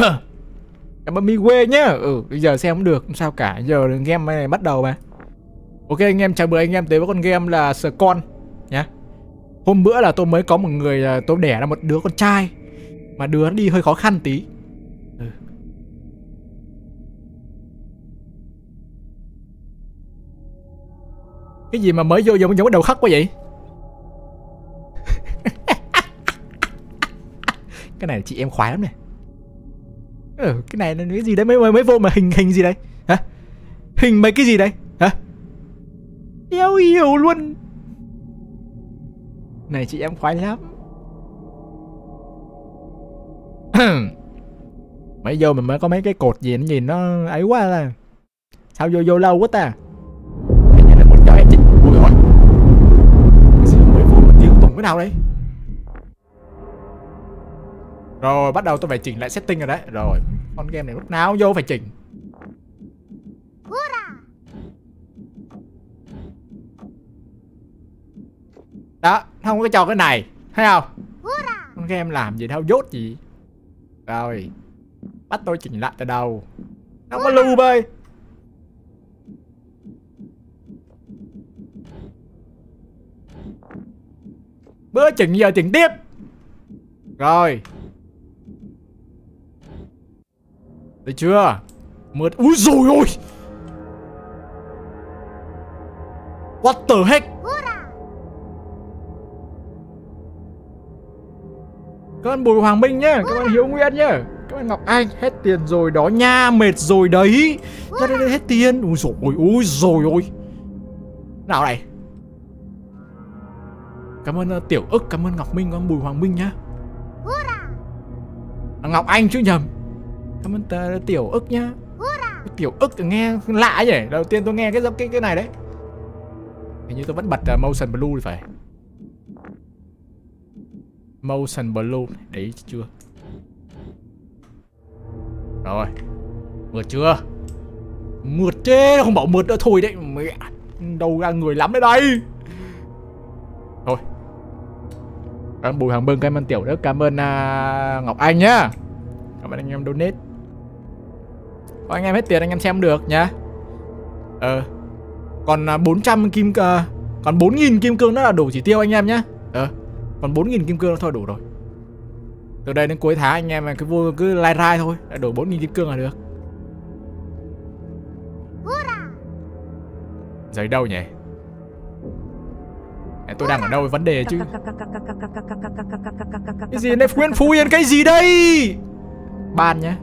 Cảm ơn Migue nhá. Bây giờ xem không được, không sao cả. Giờ game này bắt đầu mà. Ok anh em, chào mừng anh em tới với con game là Scon nhá. Hôm bữa là tôi mới có một người, tôi đẻ ra một đứa con trai. Mà đứa nó đi hơi khó khăn tí. Cái gì mà mới vô giống cái đầu khắc quá vậy? Cái này chị em khoái lắm này. Cái này là cái gì đấy, mới vô mà hình gì đây? Hả? Hình mấy cái gì đây? Hả? Đéo hiểu luôn. Này chị em khoái lắm. Mấy vô mình mới có mấy cái cột gì nó nhìn nó ấy quá là. Sao vô lâu quá ta? Cái này là một trò chích. Ui ôi. Mới vô mà tiếng tùng cái nào đấy? Rồi bắt đầu tôi phải chỉnh lại setting rồi đấy. Rồi con game này lúc nào vô phải chỉnh. Đó, không có cho cái này. Thấy không? Con game làm gì đâu dốt gì. Rồi bắt tôi chỉnh lại từ đầu. Không có lưu bơi. Bữa chỉnh giờ chỉnh tiếp. Rồi được chưa? Mượt. Úi dồi ôi. What the heck? Các bạn Bùi Hoàng Minh nhá, các bạn Hiếu Nguyên nhá, các bạn Ngọc Anh. Hết tiền rồi đó nha, mệt rồi đấy. Ra đây hết tiền. Ui dồi ôi. Nào này. Cảm ơn Tiểu ức, cảm ơn Ngọc Minh, cảm ơn Bùi Hoàng Minh nhá. Ngọc Anh chứ nhầm. Cảm ơn Tiểu ức nhá. Tiểu ức nghe lạ nhỉ. Đầu tiên tôi nghe cái này đấy. Hình như tôi vẫn bật motion blue thì phải. Motion blue đấy chưa? Rồi. Mượt chưa? Mượt chứ, không bảo mượt nữa thôi đấy. Mẹ, đâu ra người lắm đấy đây. Thôi. Cảm ơn Bùi Hoàng Bưng, cảm ơn Tiểu Đức, cảm ơn Ngọc Anh nhá. Cảm ơn anh em donate. Có anh em hết tiền anh em xem được nhá. Còn 400 kim còn 4.000 kim cương đó là đủ chỉ tiêu anh em nhá. Còn 4.000 kim cương nó thôi đủ rồi. Từ đây đến cuối tháng anh em cứ lai rai thôi, đã đủ 4.000 kim cương là được. Giấy đâu nhỉ? Tôi đang ở đâu vấn đề chứ. Cái gì đây? Nguyễn Phú Yên cái gì đây? Ban nhá.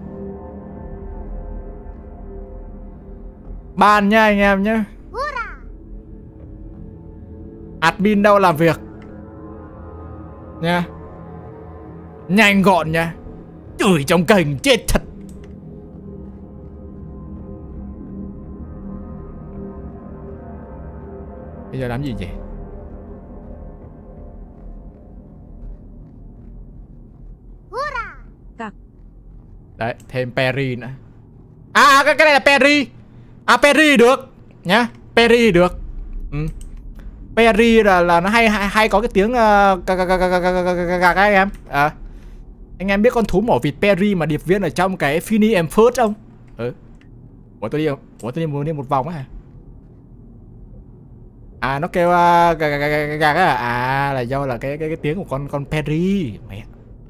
Ban nha anh em nhá. Admin đâu làm việc nha. Nhanh gọn nha. Chửi trong kênh chết thật. Bây giờ làm gì vậy? Đấy, thêm Perry nữa. Cái này là Perry. Perry được nhá. Perry được. Perry là nó hay có cái tiếng các anh em. Anh em biết con thú mỏ vịt Perry mà điệp viên ở trong cái Fini and First không? Ủa tôi đi một vòng á hả? Nó kêu gạc á. Là do là cái tiếng của con Perry. Mẹ.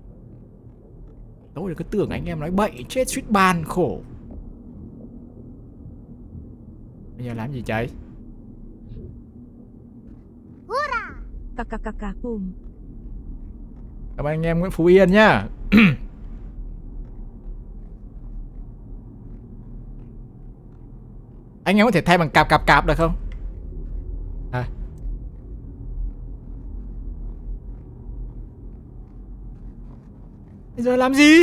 Tôi cứ tưởng anh em nói bậy chết suýt ban khổ. Bây giờ làm gì chạy? Cảm ơn anh em Nguyễn Phú Yên nhá. Anh em có thể thay bằng cạp được không? Bây giờ làm gì?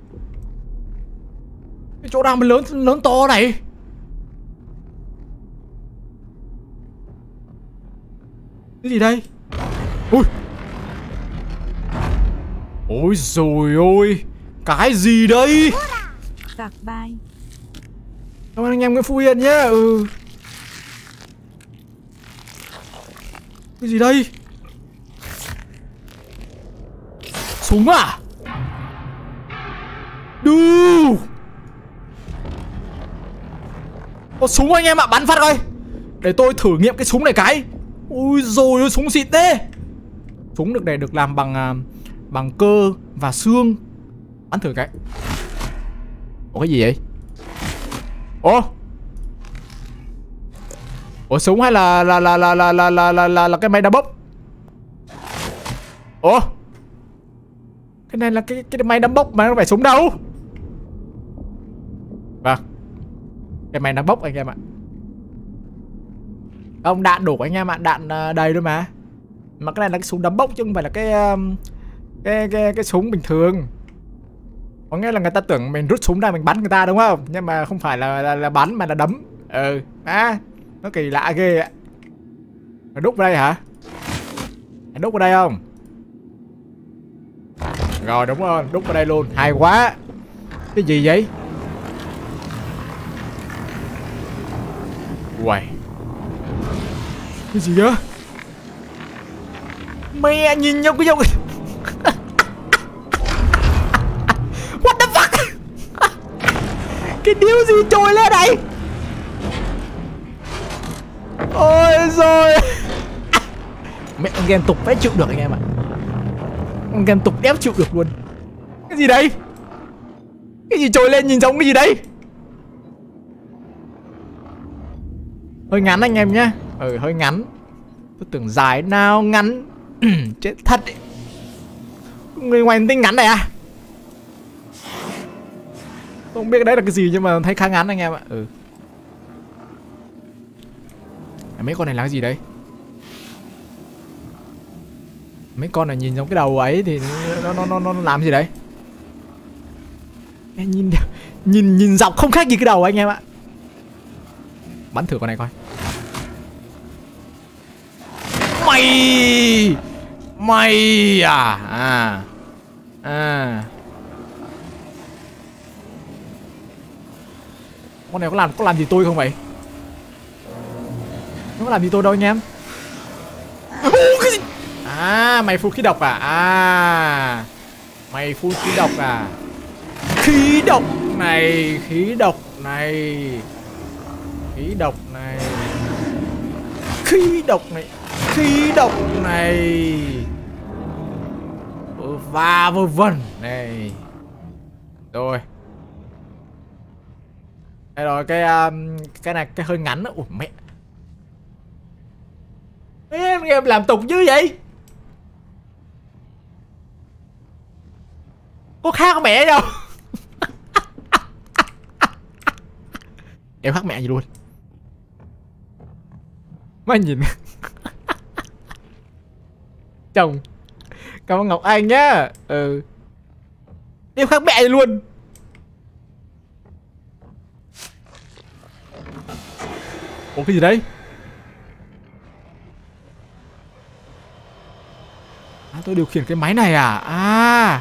Cái chỗ nào mà lớn to này? Cái gì đây? Ôi dồi ôi. Cái gì đây? Cảm ơn anh em Nguyễn Phú Yên nhá. Cái gì đây? Súng à? Đu. Có súng anh em ạ, bắn phát coi. Để tôi thử nghiệm cái súng này cái. Ui rồi, súng xịn thế. Súng được này được làm bằng cơ và xương. Bắn thử cái. Ủa cái gì vậy? Ủa súng hay là cái máy đá bốc? Ủa cái này là cái máy đá bốc mà nó phải súng đâu? Vâng, cái máy đá bốc anh em ạ. Ông đạn đủ anh em ạ, đạn đầy thôi mà. Mà cái này là cái súng đấm bốc chứ không phải là cái súng bình thường. Có nghĩa là người ta tưởng mình rút súng ra mình bắn người ta đúng không? Nhưng mà không phải là bắn mà là đấm. Nó kỳ lạ ghê ạ. Phải đúc vào đây hả? Phải đúc vào đây không? Rồi đúng rồi, đúc vào đây luôn. Hay quá. Cái gì vậy? Uầy. Cái gì đó? Mẹ nhìn nhau cái dòng. What the fuck? Cái điếu gì trồi lên đây? Ôi rồi. Mẹ con game tục phải chịu được anh em ạ. Con game tục đéo chịu được luôn. Cái gì đây? Cái gì trồi lên nhìn giống cái gì đấy? Hơi ngắn anh em nhá. Hơi ngắn. Tôi tưởng dài nào ngắn. Chết thật ấy. Người ngoài tính ngắn này à? Tôi không biết đấy là cái gì nhưng mà thấy khá ngắn anh em ạ. Mấy con này là cái gì đấy? Mấy con này nhìn giống cái đầu ấy thì nó làm gì đấy? Nhìn dọc không khác gì cái đầu anh em ạ. Bắn thử con này coi. Mày à? Con này có làm gì tôi không vậy? Nó có làm gì tôi đâu anh em. Cái gì? Mày phun khí độc à? Mày phun khí độc à? Khí độc này. Khí độc này. Và vơ vẩn này. Rồi. Đây rồi, cái này cái hơi ngắn đó. Ủa mẹ. Em làm tục như vậy. Có khác mẹ đâu. Em khác mẹ gì luôn. Má nhìn. Chồng. Cảm ơn Ngọc Anh nhá. Em khác mẹ gì luôn. Ủa cái gì đấy? Tôi điều khiển cái máy này à?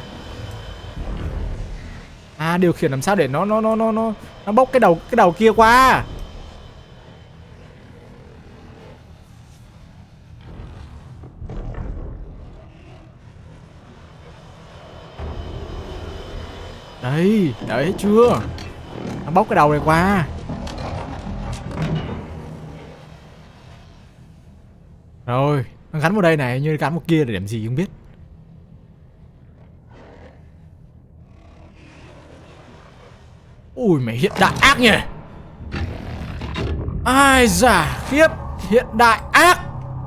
Điều khiển làm sao để nó bốc cái đầu kia qua. Đây, đợi hết chưa? Nó bốc cái đầu này qua. Rồi, nó gắn vào đây này, như gắn vào kia để làm gì không biết. Ui mày hiện đại ác nhỉ. Ai da khiếp. Hiện đại ác.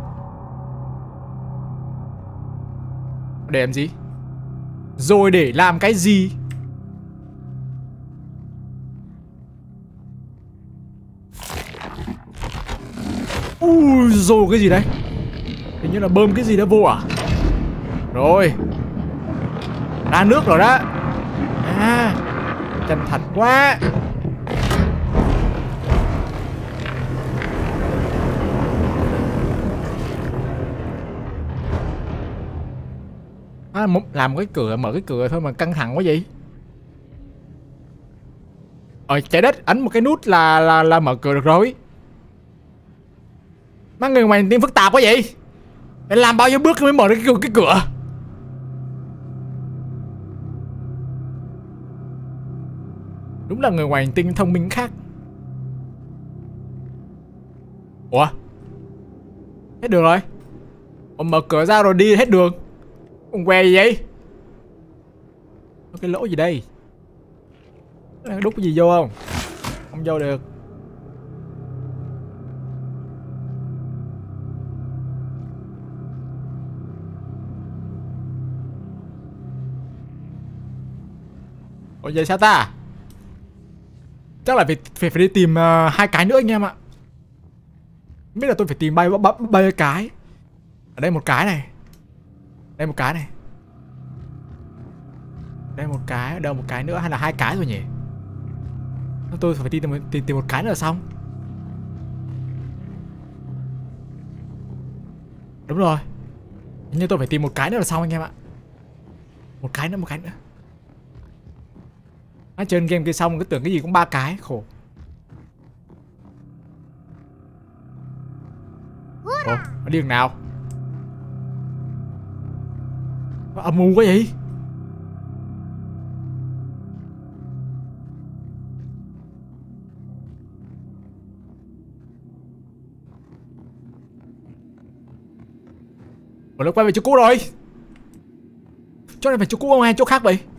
Để làm gì? Rồi để làm cái gì? Ui rồi cái gì đấy? Hình như là bơm cái gì đó vô à? Rồi. Ra nước rồi đó. Chân thật quá. Làm cái cửa, mở cái cửa thôi mà căng thẳng quá vậy. Trái đất, ấn một cái nút là mở cửa được rồi. Má người mày tiếng phức tạp quá vậy. Mày làm bao nhiêu bước mới mở được cái cửa? Đúng là người ngoài hành tinh thông minh khác. Ủa? Hết đường rồi. Ủa, mở cửa ra rồi đi hết đường. Ông què gì vậy? Có cái lỗ gì đây? Đút cái gì vô không? Không vô được. Ủa vậy sao ta? Chắc là phải đi tìm hai cái nữa anh em ạ. Không biết là tôi phải tìm bao nhiêu cái. Ở đây một cái này. Đây một cái này. Đây một cái, ở đâu một cái nữa hay là hai cái rồi nhỉ? Tôi phải tìm một cái nữa là xong. Đúng rồi. Hình như tôi phải tìm một cái nữa là xong anh em ạ. Một cái nữa. Chơi game kia xong cứ tưởng cái gì cũng ba cái, khổ. Ủa, nó đi đường nào? Nó âm u quá vậy? Ủa, nó quay về chỗ cũ rồi. Chỗ này phải chỗ cũ không hay chỗ khác vậy?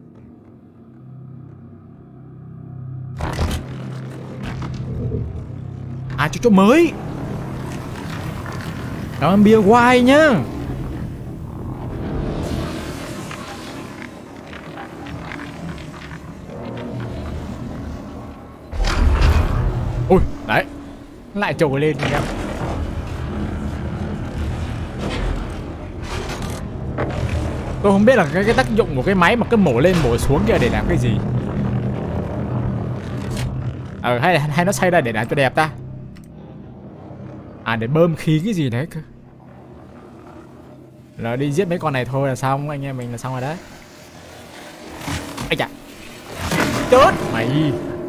À, chỗ mới. Cảm ơn bia White nhá. Ui, đấy. Lại trồi lên nha. Tôi không biết là cái tác dụng của cái máy mà cứ mổ lên mổ xuống kia để làm cái gì. Hay nó xây ra để làm cho đẹp ta. À, để bơm khí cái gì đấy cơ. Rồi đi giết mấy con này thôi là xong, anh em mình là xong rồi đấy. Ây chà. Chết mày.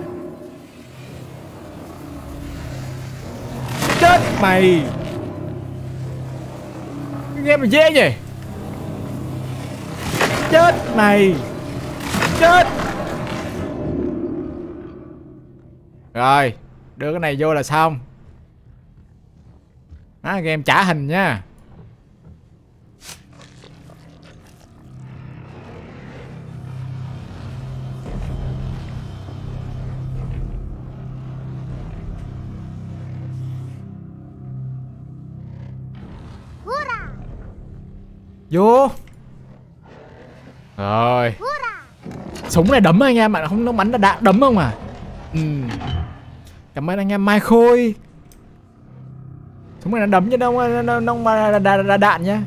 Chết mày. Cái game này dễ nhỉ. Chết mày. Chết. Rồi, đưa cái này vô là xong. Á, game trả hình nha. Vô. Rồi. Súng này đấm anh em ạ, không nó bắn là đạn đấm không à. Cảm ơn anh em Mai Khôi. Súng này nó đấm chứ đâu mà đạn nhá.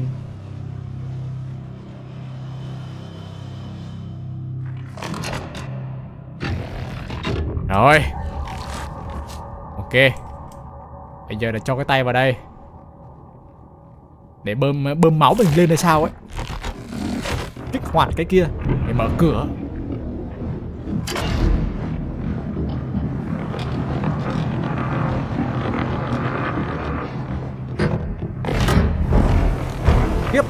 Rồi. Ok. Bây giờ là cho cái tay vào đây để bơm máu mình lên hay sao ấy. Kích hoạt cái kia để mở cửa. Tiếp.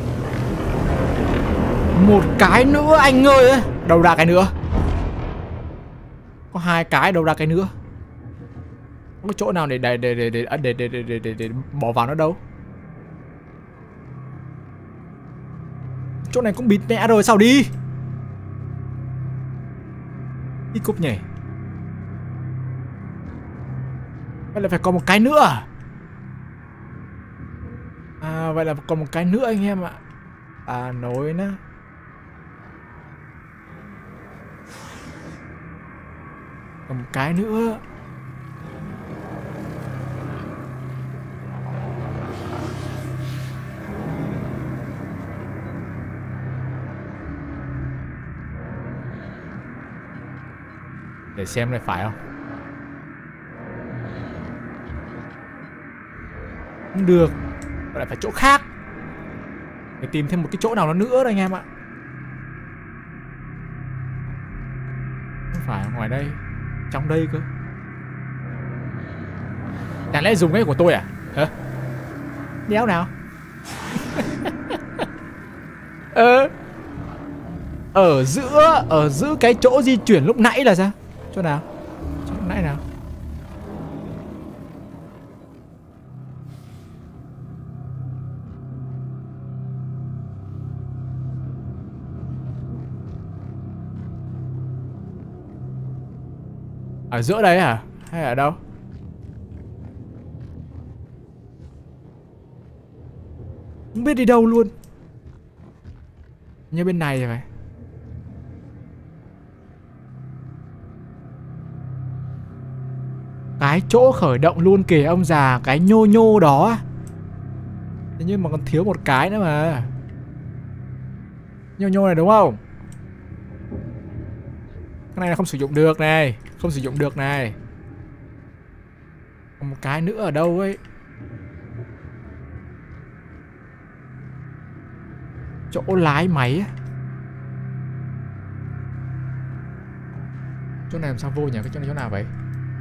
Một cái nữa anh ơi. Đâu ra cái nữa? Có hai cái, đâu ra cái nữa? Có chỗ nào để bỏ vào nó đâu? Chỗ này cũng bịt mẹ rồi, sao đi? Đi cúp nhỉ? Vậy là phải còn một cái nữa à? À, vậy là còn một cái nữa anh em ạ. À, nối nữa. Còn một cái nữa. Để xem này phải không? Không được. Lại phải chỗ khác. Phải tìm thêm một cái chỗ nào đó nữa đây anh em ạ. Không phải ngoài đây, trong đây cơ. Chẳng lẽ dùng cái của tôi à? Hả? Đéo nào. Ở giữa cái chỗ di chuyển lúc nãy là sao? Chỗ nào? Chỗ lúc nãy nào? Ở giữa đấy hả? Hay ở đâu? Không biết đi đâu luôn. Như bên này rồi phải. Cái chỗ khởi động luôn kìa ông già. Cái nhô nhô đó. Thế nhưng mà còn thiếu một cái nữa mà. Nhô nhô này đúng không? Cái này là không sử dụng được này. Không sử dụng được này. Còn một cái nữa ở đâu ấy? Chỗ lái máy á. Chỗ này làm sao vô nhỉ? Cái chỗ này chỗ nào vậy?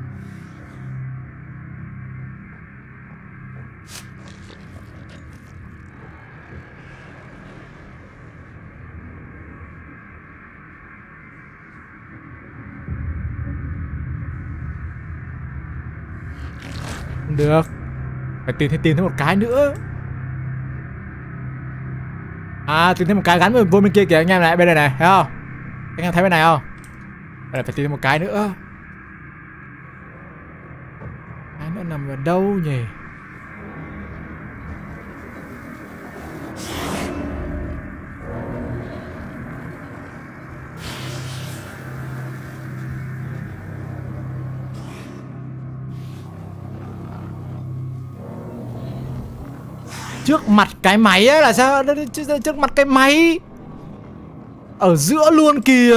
Không được. Phải tìm thêm một cái nữa. À, tìm thêm một cái gắn vô bên kia kìa anh em này, bên này này, thấy không? Anh em thấy bên này không? Đây là phải tìm thêm một cái nữa. Cái nữa nằm ở đâu nhỉ? Trước mặt cái máy ấy là sao? Trước mặt cái máy. Ở giữa luôn kìa.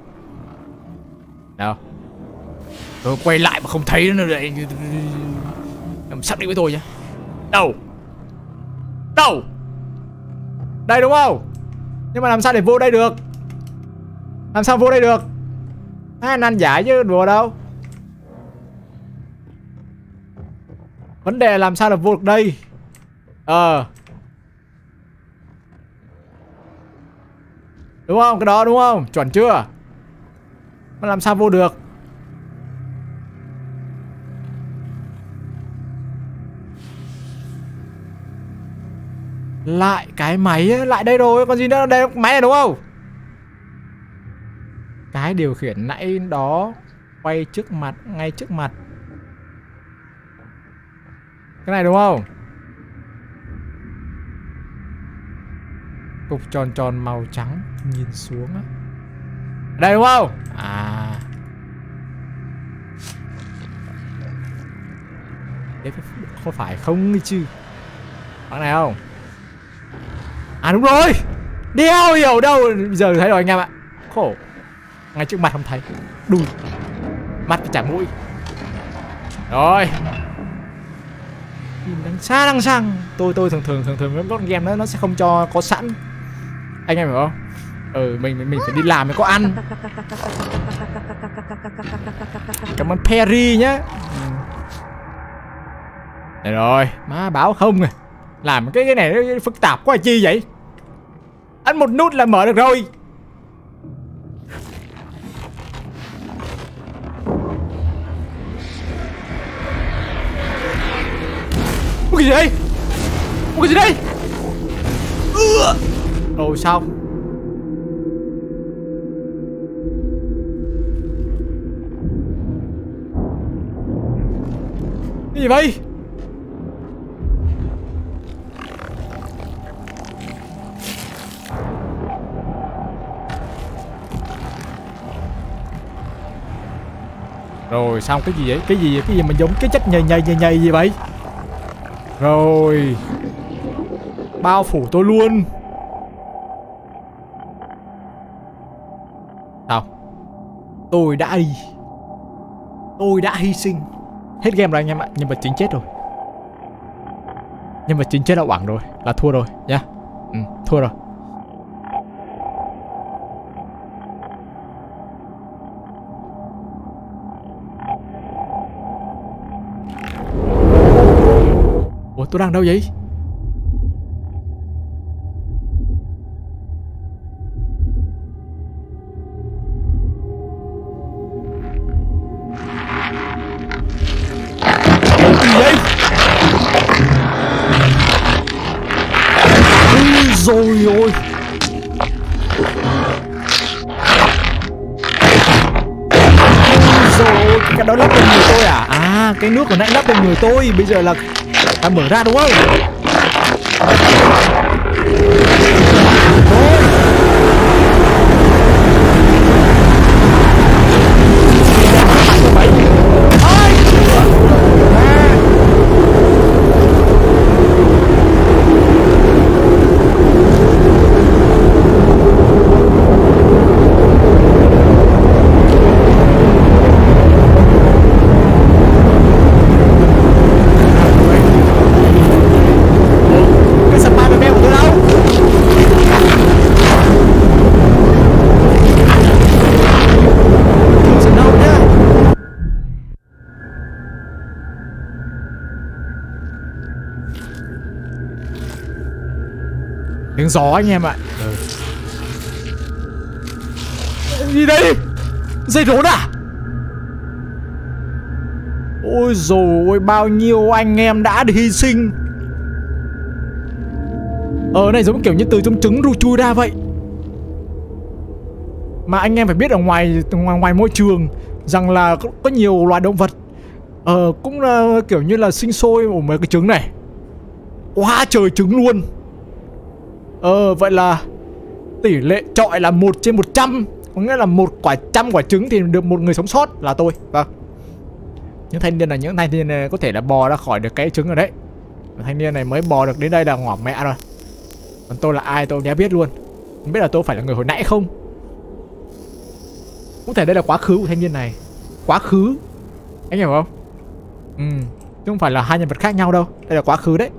Đâu? Tôi quay lại mà không thấy nó lại. Xác định với tôi nhá. Đâu? Đâu? Đây đúng không? Nhưng mà làm sao để vô đây được? Làm sao vô đây được? Hay nan giải chứ đùa đâu. Vấn đề là làm sao được vô được đây? Đúng không? Cái đó đúng không? Chuẩn chưa? Mà làm sao vô được? Lại cái máy ấy, lại đây rồi, còn gì nữa, đây máy này đúng không? Cái điều khiển nãy đó quay trước mặt, ngay trước mặt. Cái này đúng không? Cục tròn tròn màu trắng nhìn xuống á. Đây đúng không? À. Đấy có phải không chứ? Bằng này không? À đúng rồi. Đeo hiểu đâu. Bây giờ thấy rồi anh em ạ. Khổ. Ngay trước mặt không thấy. Đùi. Mắt với chả mũi. Rồi. Đằng xa đằng sang. Tôi thường các game nó sẽ không cho có sẵn. Anh em hiểu không? Mình phải đi làm mới có ăn. Cảm ơn Perry nhá. Đây rồi, má báo không rồi. Làm cái này nó phức tạp quá chi vậy? Ấn một nút là mở được rồi. Cái gì đây? Cái gì đây? Rồi sao? Cái gì vậy? Rồi xong cái gì vậy? Cái gì mà giống cái chất nhầy gì vậy? Rồi. Bao phủ tôi luôn. Sao? Tôi đã hy sinh. Hết game rồi anh em ạ. Nhân vật chính chết rồi. Nhân vật chính chết là oảng rồi. Là thua rồi nha. Thua rồi. Ủa tôi đang đâu vậy? À, cái nước của nãy lấp lên người tôi, bây giờ là mở ra đúng không? Tiếng gió anh em ạ. Gì đây? Dây rốn à? Ôi dồi ôi, bao nhiêu anh em đã hy sinh. Này giống kiểu như từ trong trứng ru chui ra vậy. Mà anh em phải biết ở ngoài môi trường rằng là có nhiều loài động vật cũng kiểu như là sinh sôi ở mấy cái trứng này. Quá trời trứng luôn. Vậy là tỷ lệ chọi là 1/100. Có nghĩa là 100 quả trứng thì được một người sống sót là tôi. Vâng. Những thanh niên này có thể là bò ra khỏi được cái trứng rồi đấy. Thanh niên này mới bò được đến đây là ngỏm mẹ rồi. Còn tôi là ai tôi đã biết luôn. Không biết là tôi phải là người hồi nãy không. Có thể đây là quá khứ của thanh niên này. Quá khứ. Anh hiểu không? Chứ không phải là hai nhân vật khác nhau đâu. Đây là quá khứ đấy.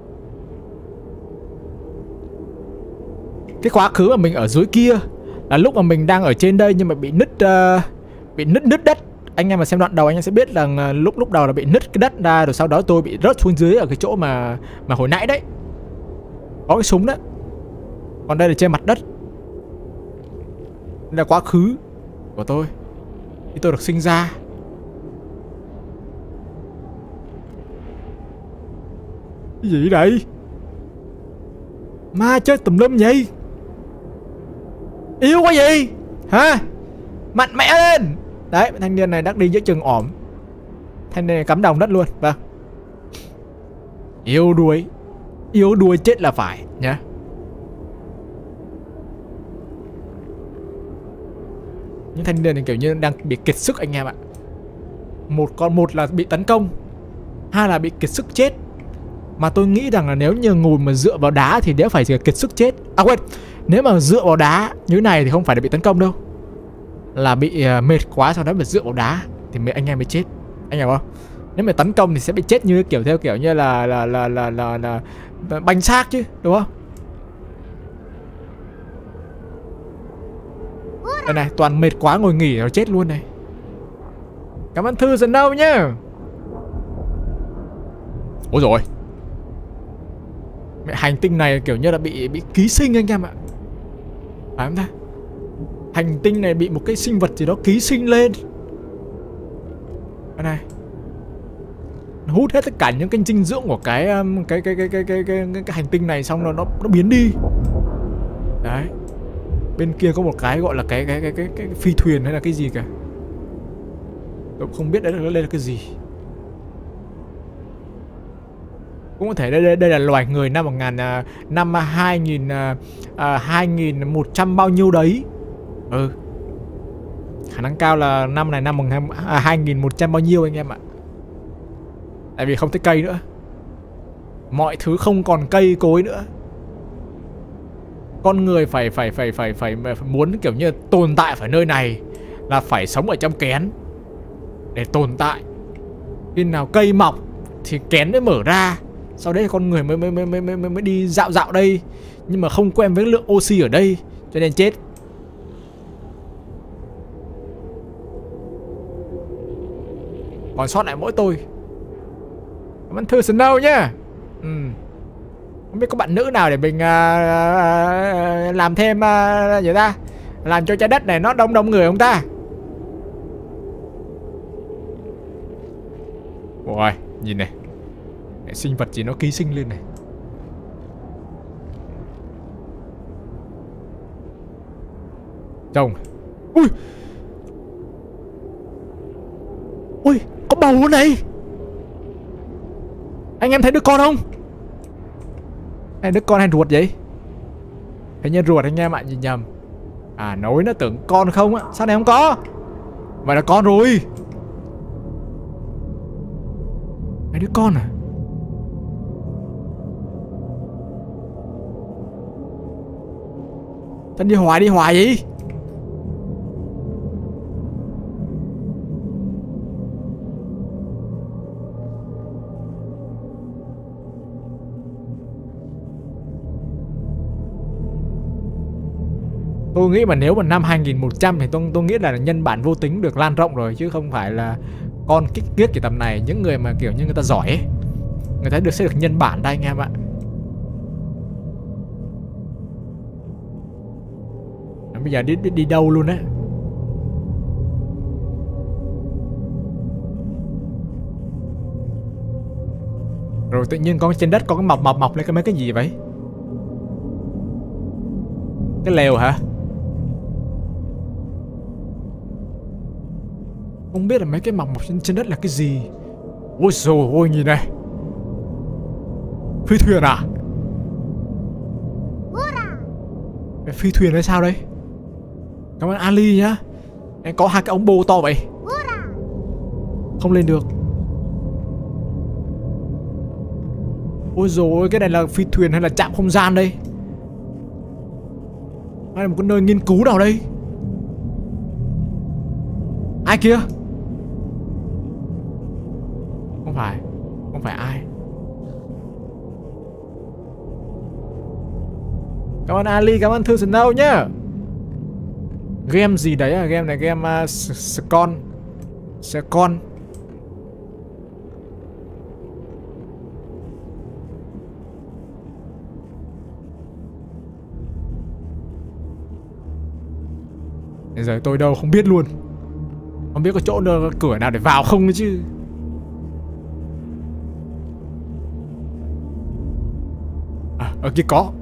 Cái quá khứ mà mình ở dưới kia là lúc mà mình đang ở trên đây nhưng mà bị nứt đất. Anh em mà xem đoạn đầu anh em sẽ biết là lúc đầu là bị nứt cái đất ra, rồi sau đó tôi bị rớt xuống dưới ở cái chỗ mà hồi nãy đấy. Có cái súng đó. Còn đây là trên mặt đất. Đây là quá khứ của tôi khi tôi được sinh ra. Cái gì đây? Ma chơi tùm lum vậy? Yêu quá gì? Hả? Mạnh mẽ lên. Đấy, thanh niên này đắc đi giữa chừng ỏm. Thanh niên này cắm đầu đất luôn. Vâng. Yêu đuối chết là phải nhá. Những thanh niên này kiểu như đang bị kiệt sức anh em ạ. Một là bị tấn công, hai là bị kiệt sức chết. Mà tôi nghĩ rằng là nếu như ngồi mà dựa vào đá thì đéo phải kiệt sức chết. À quên, nếu mà dựa vào đá như thế này thì không phải là bị tấn công đâu, là bị mệt quá sau đó mà dựa vào đá thì anh em mới chết. Anh hiểu không? Nếu mà tấn công thì sẽ bị chết như kiểu theo kiểu như là bánh xác chứ, đúng không? Đây này, toàn mệt quá ngồi nghỉ rồi chết luôn này. Cảm ơn Thư dần đâu nhá. Ôi rồi. Mẹ, hành tinh này kiểu như là bị ký sinh anh em ạ. Phải không ta? Hành tinh này bị một cái sinh vật gì đó ký sinh lên. Đây này. Nó hút hết tất cả những cái dinh dưỡng của cái hành tinh này, xong nó biến đi. Đấy. Bên kia có một cái gọi là cái phi thuyền hay là cái gì cả. Tôi không biết đây là cái gì. Cũng có thể đây là loài người năm 2100 bao nhiêu đấy. Khả năng cao là năm này năm 2100 bao nhiêu anh em ạ. Tại vì không thấy cây nữa. Mọi thứ không còn cây cối nữa. Con người phải muốn kiểu như tồn tại ở nơi này là phải sống ở trong kén để tồn tại. Khi nào cây mọc thì kén mới mở ra. Sau đấy con người mới đi dạo đây. Nhưng mà không quen với lượng oxy ở đây cho nên chết. Còn sót lại mỗi tôi. Cảm ơn Thư Snow nhá. Không biết có bạn nữ nào để mình làm thêm vậy ta, làm cho trái đất này nó đông người không ta? Ôi, nhìn này. Cái sinh vật gì nó ký sinh lên này. Trông. Ui. Ui, có bầu này. Anh em thấy đứa con không? Hay đứa con hay ruột vậy? Hình như ruột anh em ạ, nhìn nhầm. À nối nó tưởng con không á. Sao này không có? Vậy là con rồi. Mấy đứa con à? Thân đi hoài vậy? Tôi nghĩ mà nếu mà năm 2100 thì tôi nghĩ là nhân bản vô tính được lan rộng rồi, chứ không phải là con kích kiết cái tầm này. Những người mà kiểu như người ta giỏi ấy, người ta sẽ được nhân bản đây anh em ạ. Bây giờ đi đâu luôn á. Rồi tự nhiên có trên đất có cái mọc lên cái mấy cái gì vậy? Cái lều hả? Không biết là mấy cái mọc trên đất là cái gì. Ôi dồi ôi, nhìn này. Phi thuyền à? Cái phi thuyền hay sao đây? Cảm ơn Ali nhá. Em có hai cái ống bô to vậy. Không lên được. Ôi dồi ôi, cái này là phi thuyền hay là trạm không gian đây? Hay là một cái nơi nghiên cứu nào đây? Ai kia? Không phải ai. Cảm ơn Ali, cảm ơn Thư Snow nhá. Game gì đấy à? Game này game Scon. Bây giờ tôi đâu không biết luôn. Không biết có chỗ nào, cửa nào để vào không ấy chứ. À, ở kia có.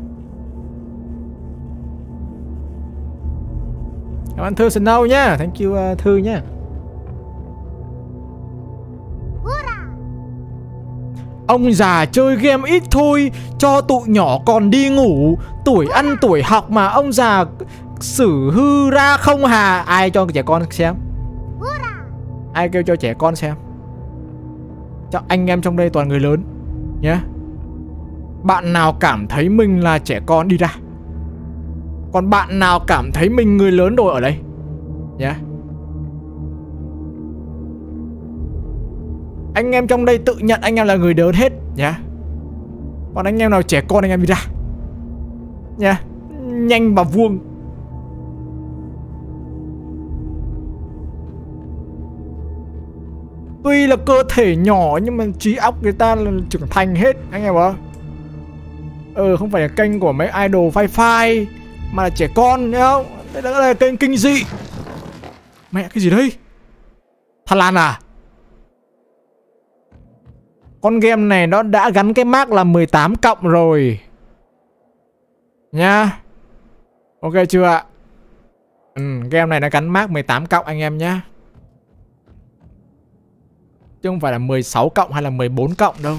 Cảm ơn Thư Snow nhá. Thank you Thư nhá. Ông già chơi game ít thôi, cho tụi nhỏ còn đi ngủ. Tuổi ăn tuổi học mà ông già xử hư ra không hà. Ai cho trẻ con xem? Ai kêu cho trẻ con xem? Cho anh em trong đây toàn người lớn nhé. Bạn nào cảm thấy mình là trẻ con đi ra. Còn bạn nào cảm thấy mình người lớn rồi ở đây nhé. Anh em trong đây tự nhận anh em là người lớn hết nhé. Còn anh em nào trẻ con anh em đi ra nha. Nhanh vào vuông. Tuy là cơ thể nhỏ nhưng mà trí óc người ta là trưởng thành hết anh em ạ. Không phải là kênh của mấy idol phai phai, mà là trẻ con nhá. Đây là kênh kinh dị. Mẹ cái gì đây? Thái Lan à? Con game này nó đã gắn cái mác là 18 cộng rồi nha. Ok chưa ạ? Game này nó gắn mác 18 cộng anh em nhá. Chứ không phải là 16 cộng hay là 14 cộng đâu.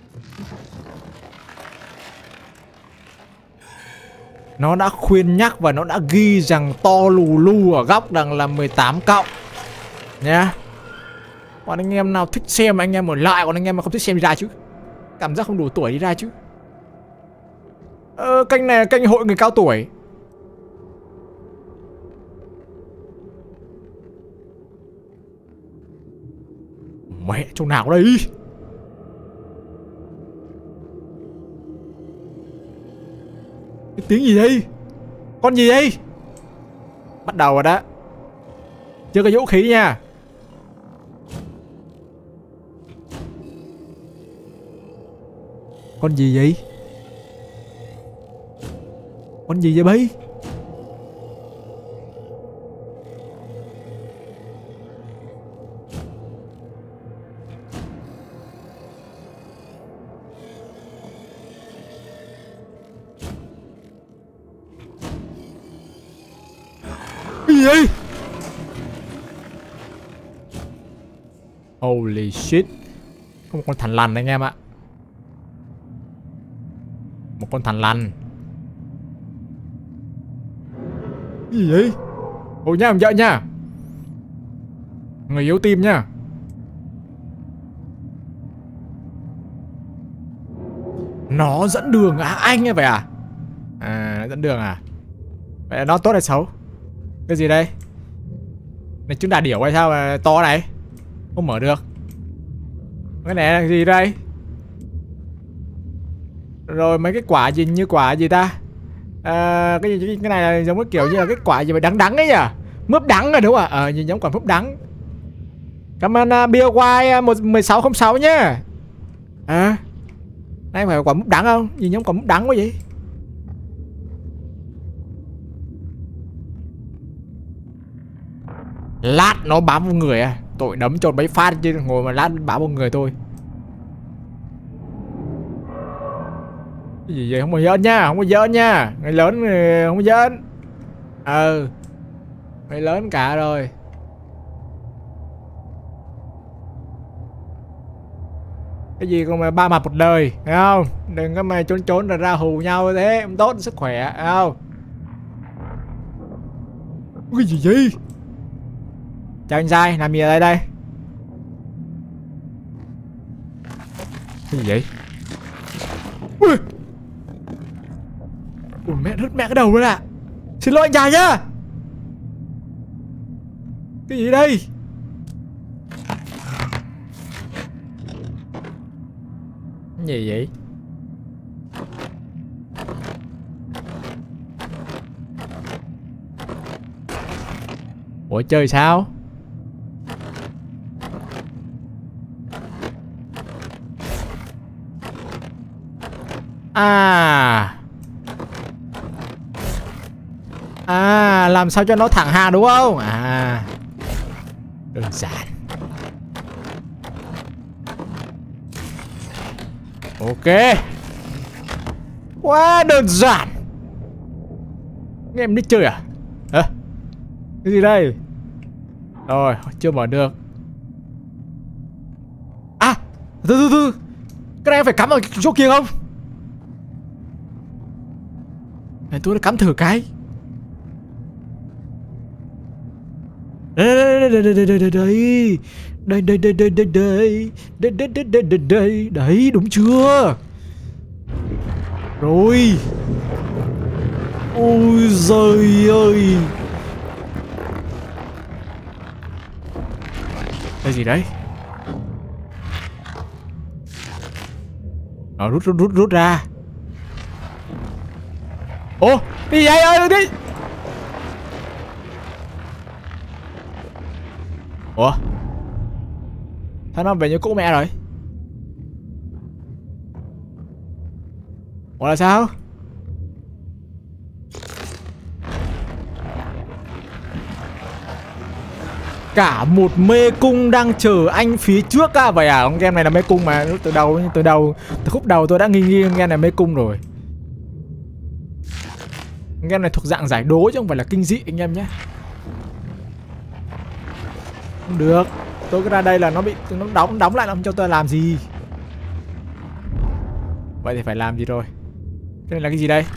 Nó đã khuyên nhắc và nó đã ghi rằng to lù lu ở góc rằng là 18 cộng nha. Còn anh em nào thích xem anh em ở lại, còn anh em mà không thích xem đi ra chứ. Cảm giác không đủ tuổi đi ra chứ. Kênh này là kênh hội người cao tuổi. Mẹ chỗ nào đây? Cái tiếng gì đây? Con gì đây? Bắt đầu rồi đó. Chưa có vũ khí nha. Con gì vậy? Con gì vậy bấy? Cái gì vậy? Holy shit. Có một con thằn lằn anh em ạ. con thằn lằn. Cái gì vậy? Ôi nha, vợ nha. Người yếu tim nha. Nó dẫn đường à? Anh ấy vậy à? À, dẫn đường à? Vậy là nó tốt hay xấu? Cái gì đây? Này trứng đà điểu hay sao mà to này? Không mở được. Cái này là gì đây? Rồi mấy cái quả gì như quả gì ta? Cái này là giống cái kiểu như là cái quả gì mà đắng đắng ấy nhỉ? Mướp đắng rồi đúng không ạ? Nhìn giống quả mướp đắng. Cảm ơn BioY 1606 nhá. Đây phải quả mướp đắng không? Nhìn giống quả mướp đắng quá vậy. Lát nó bám vào người à? Tội đấm cho mấy phát chứ ngồi mà lát bám vào người tôi. Cái gì vậy? Không có giỡn nha, không có giỡn nha. Người lớn không có giỡn. Người lớn cả rồi. Cái gì còn mà ba mặt một đời, thấy không? Đừng có mà trốn rồi ra hù nhau thế, không tốt sức khỏe, thấy không? Cái gì vậy? Chào anh trai, làm gì ở đây đây? Cái gì vậy? Ui! Ui mẹ, rứt mẹ cái đầu luôn ạ. Xin lỗi anh trai nhá. Cái gì đây? Cái gì vậy? Ủa chơi sao? Làm sao cho nó thẳng hàng đúng không? Đơn giản. Ok. Quá đơn giản. Nghe em đi chơi à? Cái gì đây? Rồi, chưa mở được. Từ. Cái này phải cắm ở chỗ kia không? Để tôi cắm thử cái. Đấy, đúng chưa? Rồi. Ôi giời ơi. Cái gì đấy? Rút ra. Ồ, đi vậy ơi, đi. Ủa? Sao nó về như cũ mẹ rồi? Ủa là sao? Cả một mê cung đang chờ anh phía trước á. Vậy à? Con game này là mê cung mà. Từ khúc đầu tôi đã nghi game này mê cung rồi. Game này thuộc dạng giải đố chứ không phải là kinh dị anh em nhé. Không được. Tôi cứ ra đây là nó bị nó đóng lại, nó không cho tôi làm gì. Vậy thì phải làm gì rồi? Cái này là cái gì đây?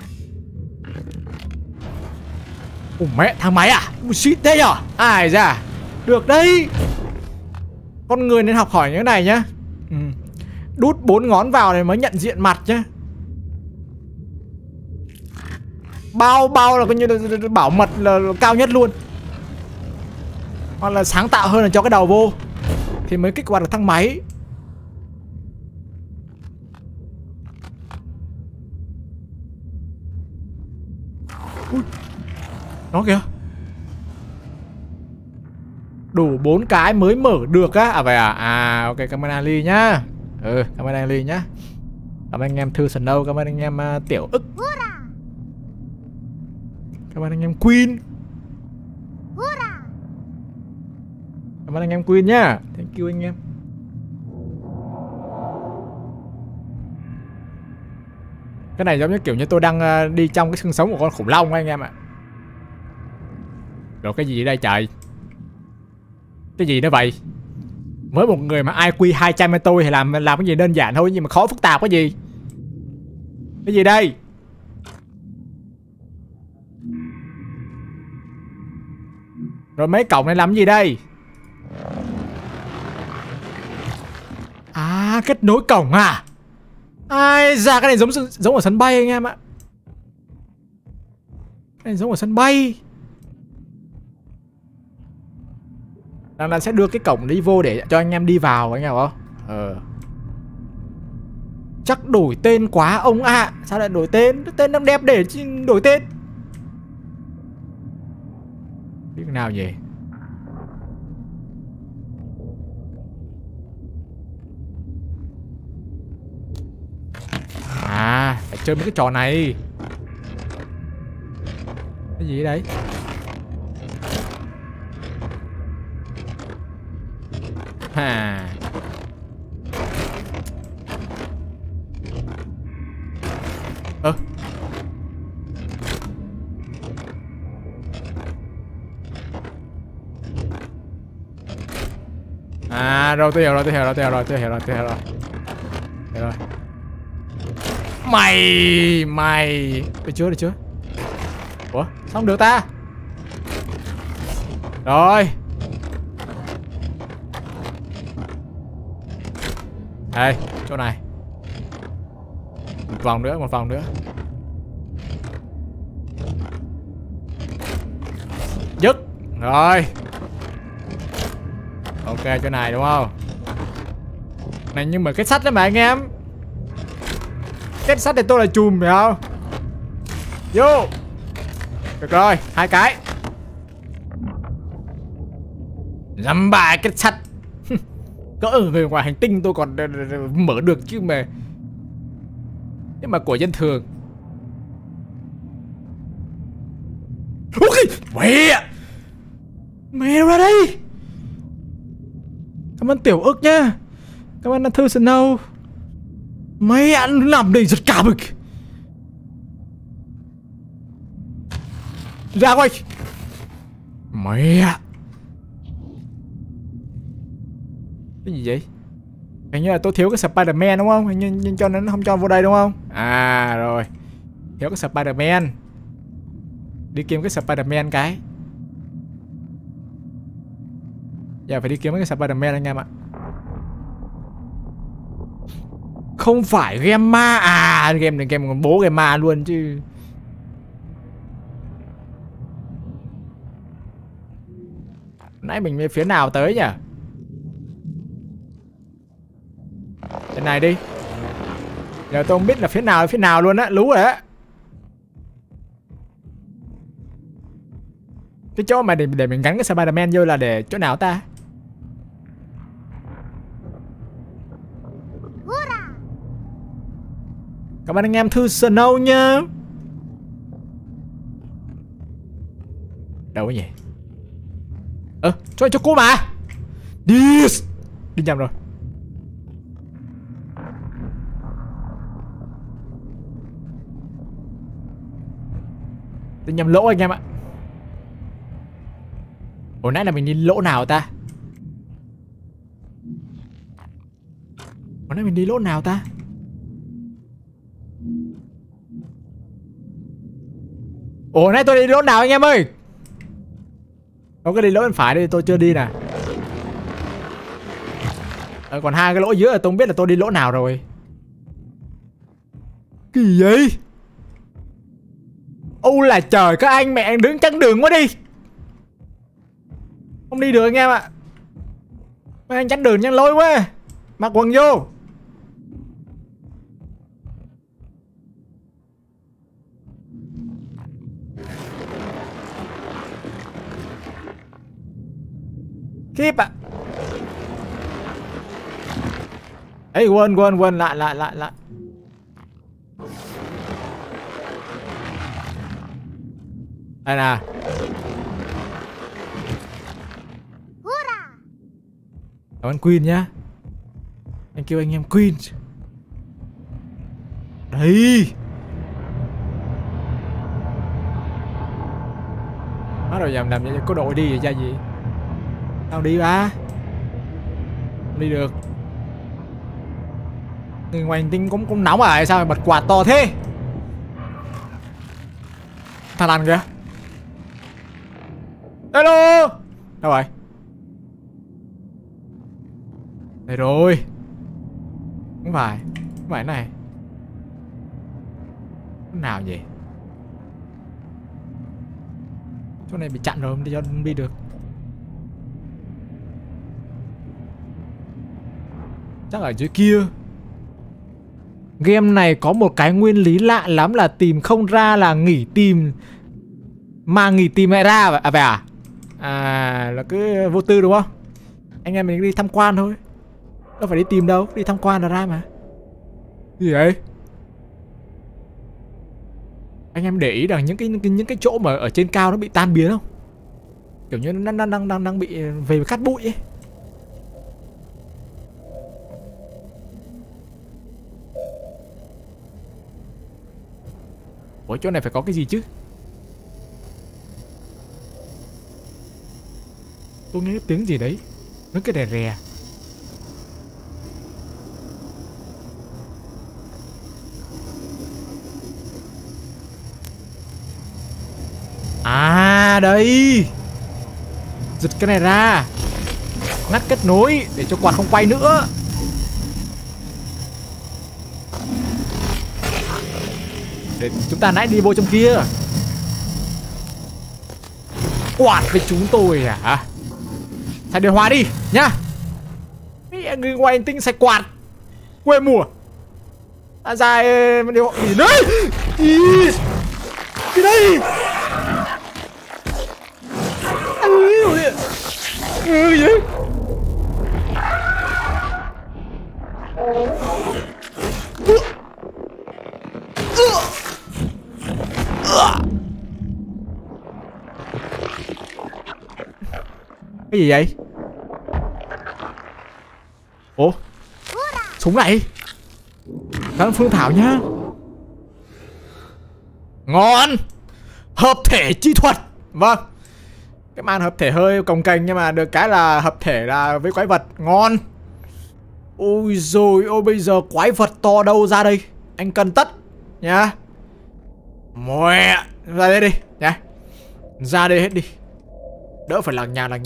Ủa mẹ, thang máy à? Shit thế nhở? Ai ra? Được đấy. Con người nên học hỏi như thế này nhá. Đút 4 ngón vào này mới nhận diện mặt nhá. Bao là coi như là bảo mật là cao nhất luôn. Hoặc là sáng tạo hơn là cho cái đầu vô thì mới kích hoạt được thang máy. Ui, nó kìa. Đủ 4 cái mới mở được á. Vậy à? Ok, cảm ơn Ali nhá. Cảm ơn Ali nhá. Cảm ơn anh em Thư Snow, cảm ơn anh em Tiểu ức. Cảm ơn anh em Queen. Cảm ơn anh em Queen nhá. Thank you anh em. Cái này giống như kiểu như tôi đang đi trong cái xương sống của con khủng long anh em ạ. Rồi cái gì đây trời? Cái gì nữa vậy? Với một người mà IQ 200 như tôi thì làm cái gì đơn giản thôi, nhưng mà khó phức tạp cái gì? Cái gì đây? Rồi mấy cổng này làm gì đây? À, kết nối cổng à? Ai ra, cái này giống ở sân bay anh em ạ. Cái này giống ở sân bay. Đang sẽ đưa cái cổng đi vô để cho anh em đi vào, anh em hiểu không? Chắc đổi tên quá ông ạ. Sao lại đổi tên? Tên đang đẹp để đổi tên. Biết nào nhỉ? À, phải chơi mấy cái trò này. Cái gì đấy? À. À, rồi tôi hiểu rồi. Hiểu rồi. Mày được chưa? Ủa, sao không được ta? Rồi. Đây, chỗ này. Một vòng nữa. Dứt. Rồi. Ok, chỗ này đúng không? Này nhưng mà cái sắt đấy mà anh em. Cái sắt này tôi là chùm phải không? Vô. Được rồi, 2 cái. Dăm bài cái sắt. Cỡ người ngoài hành tinh tôi còn mở được chứ mà. Nhưng mà của dân thường. Mẹ ra đây. Cảm ơn tiểu ức nhá. Cảm ơn thư Snow. Mấy anh làm đây giật cả bực. Ra quay. Mẹ. Cái gì vậy? Hình như là tôi thiếu cái Spider-Man đúng không? Hình như cho nên nó không cho vô đây đúng không? À rồi. Thiếu cái Spider-Man. Đi kiếm cái Spider-Man cái. Giờ phải đi kiếm cái Spider-Man anh em ạ. Không phải game ma. À, game này game còn bố game ma luôn chứ. Nãy mình về phía nào tới nhỉ? Cái này đi. Giờ tôi không biết là phía nào luôn á. Lú rồi á. Cái chỗ mà để mình gắn cái Spider-Man vô là để chỗ nào ta? Cảm ơn anh em thư Snow nha. Đâu cái gì? Cho cô mà. Đi nhầm rồi. Tôi nhầm lỗ anh em ạ. Hồi nãy là mình đi lỗ nào ta? Ủa nãy tôi đi lỗ nào anh em ơi? Có cái đi lỗ bên phải đây tôi chưa đi nè. Còn 2 cái lỗ dưới là tôi không biết là tôi đi lỗ nào rồi. Kỳ vậy? Ô là trời, các anh mẹ đứng chắn đường quá đi. Không đi được anh em ạ. Mấy anh chắn đường chắn lối quá. Mặc quần vô. Kíp ạ. Ấy quên lại. Đây nè. Cảm ơn Queen nhá. Anh kêu anh em Queen. Đấy. Nó rồi làm cho có đội đi rồi cha gì. Sao đi ba? Không đi được. Người ngoài hành tinh cũng nóng à? Sao mà bật quạt to thế? thằng lằn kìa. Hello. Đâu rồi? Đây rồi. Không phải cái này. Cái nào vậy? Chỗ này bị chặn rồi, không đi cho đi được. Chắc ở dưới kia. Game này có một cái nguyên lý lạ lắm là tìm không ra là nghỉ tìm, mà nghỉ tìm lại ra vậy à? À là cứ vô tư đúng không? Anh em mình đi tham quan thôi, đâu phải đi tìm đâu, đi tham quan là ra mà. Gì vậy? Anh em để ý rằng những cái chỗ mà ở trên cao nó bị tan biến không? Kiểu như nó đang bị về cát bụi ấy. Ủa chỗ này phải có cái gì chứ? Tôi nghe tiếng gì đấy. Nó cái rè rè. À đây. Giật cái này ra, ngắt kết nối để cho quạt không quay nữa. Để chúng ta nãy đi vô trong kia. Quạt với chúng tôi à? Xài điều hòa đi nhá. Người ngoài hành tinh xài quạt quê mùa. À dài điều gì đấy? Gì đây? Gì vậy? Cái gì vậy? Ủa? Súng này. Cảm ơn Phương Thảo nhá. Ngon. Hợp thể chi thuật. Vâng. Cái màn hợp thể hơi cồng kềnh, nhưng mà được cái là hợp thể là với quái vật. Ngon. Ôi rồi ôi, bây giờ quái vật to đâu ra đây? Anh cần tất nhá. Mẹ. Ra đây đi nhá. Ra đây hết đi, đỡ phải lằng nhằng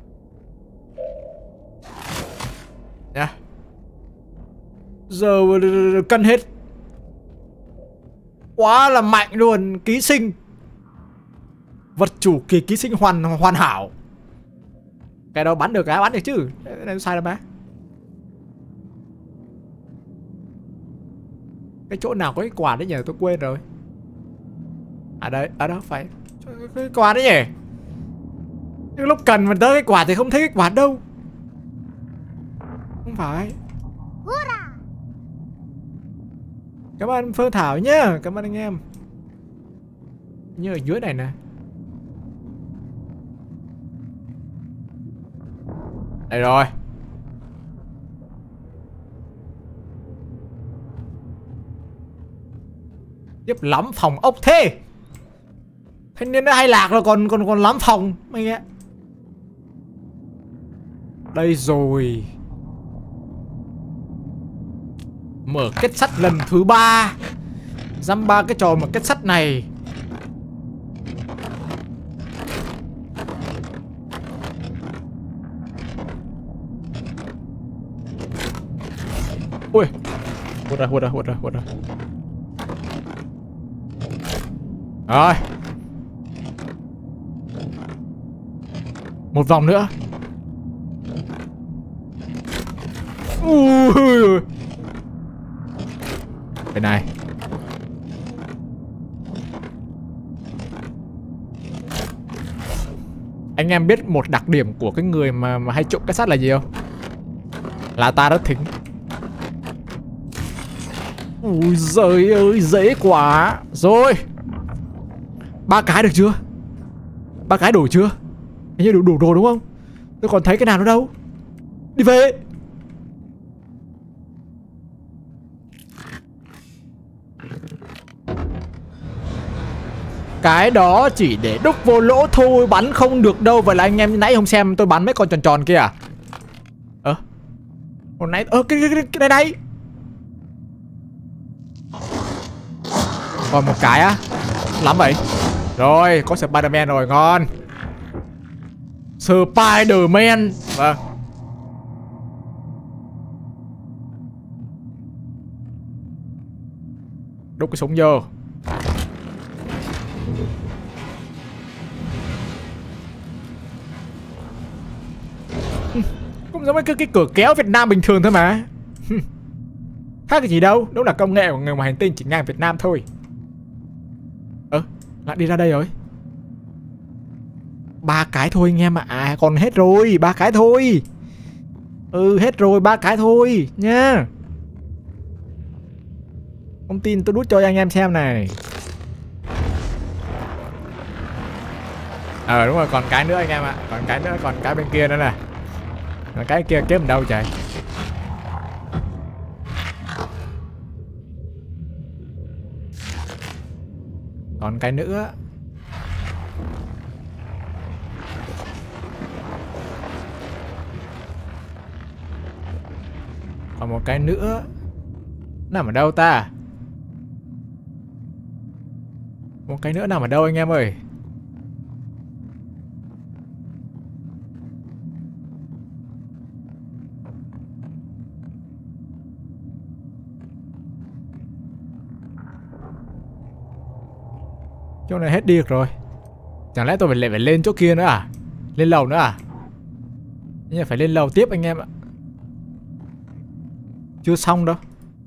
nhá. Giờ cân hết. Quá là mạnh luôn. Ký sinh. Vật chủ kỳ ký sinh hoàn hảo. Cái đó bắn được, cái bắn được chứ. Cái này sai đâu má. Cái chỗ nào có cái quạt đấy nhỉ? Tôi quên rồi. À đây, ở đó phải cái quạt đấy nhỉ. Nhưng lúc cần mình tới cái quạt thì không thấy cái quạt đâu. Không phải. Cảm ơn Phương Thảo nhá. Cảm ơn anh em. Như ở dưới này nè. Đây rồi. Tiếp lắm phòng ốc thế. Thế nên nó hay lạc rồi còn lắm phòng mày nghe. Đây rồi. Mở kết sắt lần thứ 3. Dăm ba cái trò mở kết sắt này. Ui. Hút ra. Rồi. Một vòng nữa. Ui. Cái này. Anh em biết một đặc điểm của cái người mà hay trộm kết sắt là gì không? Là ta rất thính. Ui giời ơi, dễ quá. Rồi. 3 cái được chưa? 3 cái đủ chưa? Hình như đủ rồi đúng không? Tôi còn thấy cái nào nữa đâu. Đi về. Cái đó chỉ để đúc vô lỗ thôi, bắn không được đâu. Vậy là anh em nãy không xem tôi bắn mấy con tròn tròn kia à? Hồi nãy cái này. Còn một cái á? Lắm vậy. Rồi, có Spider-Man rồi, ngon. Spider-Man. Vâng. Đúc cái súng vô. Cũng giống cái cửa kéo Việt Nam bình thường thôi mà. Khác cái gì đâu. Đâu là công nghệ của người ngoài hành tinh chỉ ngang Việt Nam thôi. Lại đi ra đây rồi. 3 cái thôi anh em ạ. À còn hết rồi, 3 cái thôi. Hết rồi, 3 cái thôi nha. Không tin tôi đút cho anh em xem này. Đúng rồi, còn cái nữa anh em ạ. Còn cái nữa, còn cái bên kia nữa nè. Còn cái kia kiếm đâu trời. Còn cái nữa. Còn một cái nữa. Nằm ở đâu ta? Một cái nữa nằm ở đâu anh em ơi? Chỗ này hết đi được rồi. Chẳng lẽ tôi phải lên chỗ kia nữa à? Lên lầu nữa à? Nhưng mà phải lên lầu tiếp anh em ạ. Chưa xong đâu.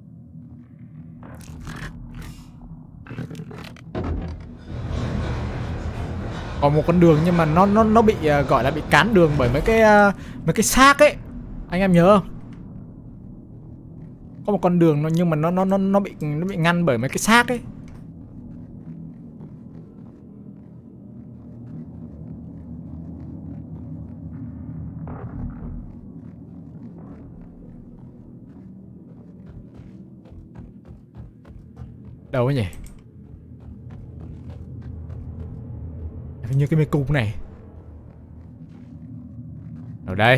Còn một con đường nhưng mà nó bị gọi là bị cán đường bởi mấy cái xác ấy. Anh em nhớ không? Có một con đường nhưng mà nó bị ngăn bởi mấy cái xác ấy. Đâu ấy nhỉ? Như cái mê cung này. Ở đây.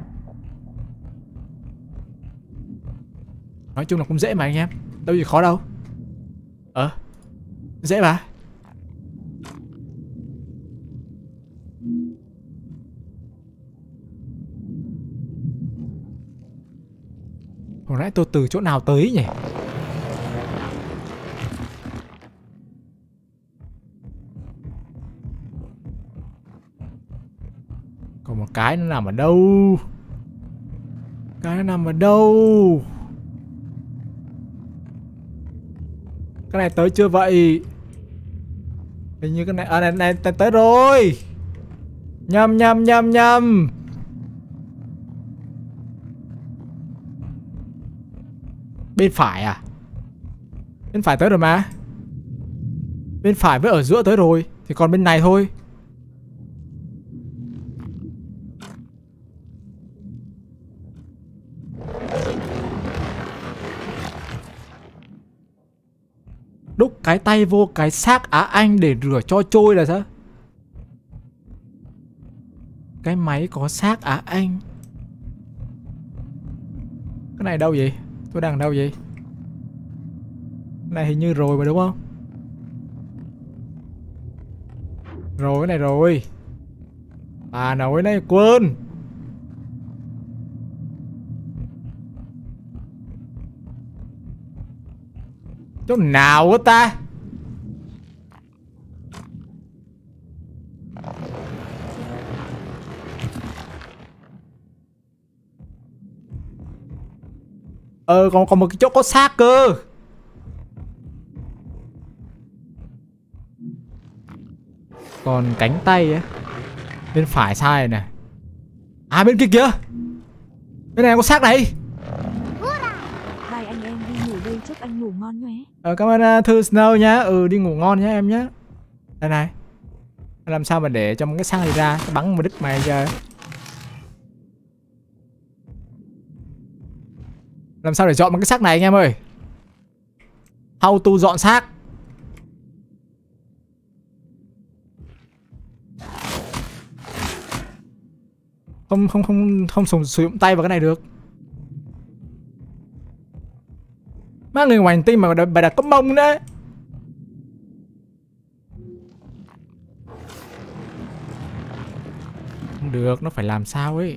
Nói chung là cũng dễ mà anh em. Đâu gì khó đâu. Dễ mà. Hồi nãy tôi từ chỗ nào tới nhỉ? Còn một cái nó nằm ở đâu? Cái nó nằm ở đâu? Cái này tới chưa vậy? Hình như cái này này tới rồi. Nhầm. Bên phải à? Bên phải tới rồi mà. Bên phải với ở giữa tới rồi. Thì còn bên này thôi. Đúc cái tay vô cái xác Á Anh để rửa cho trôi là sao? Cái máy có xác Á Anh. Cái này đâu vậy? Tôi đang đâu vậy? Cái này hình như rồi mà đúng không? Rồi cái này rồi. À nói này quên. Chỗ nào á ta? Còn một cái chỗ có xác cơ. Còn cánh tay á. Bên phải sai này. À bên kia kìa. Bên này có xác này. Bye anh em đi ngủ đây, chúc anh ngủ ngon nhé. Cảm ơn Thư Snow nhá. Đi ngủ ngon nhá em nhá. Đây này. Làm sao mà để cho một cái xác này ra. Bắn một đích mày giờ. Làm sao để dọn một cái xác này anh em ơi? How to dọn xác. Không sử dụng tay vào cái này được. Má người ngoài hành tinh mà bài đặt có mông nữa. Không được, nó phải làm sao ấy.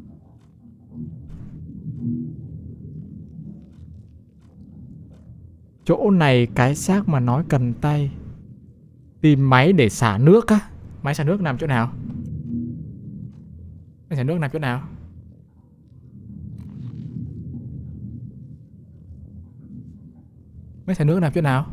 Chỗ này cái xác mà nói cần tay. Tìm máy để xả nước á. Máy xả nước nằm chỗ nào? Máy xả nước nằm chỗ nào? Máy xả nước nằm chỗ nào?